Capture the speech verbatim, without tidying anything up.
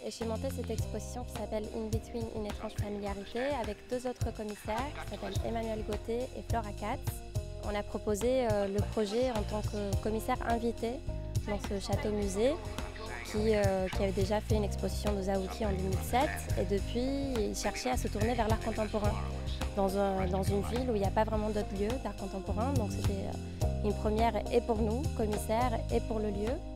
et j'ai monté cette exposition qui s'appelle In Between, une étrange familiarité, avec deux autres commissaires qui s'appellent Emmanuel Gauthier et Flora Katz. On a proposé euh, le projet en tant que commissaire invité dans ce château-musée qui, euh, qui avait déjà fait une exposition de Zaouki en deux mille sept et depuis il cherchait à se tourner vers l'art contemporain dans, un, dans une ville où il n'y a pas vraiment d'autres lieux d'art contemporain, donc c'était une première et pour nous, commissaires, et pour le lieu.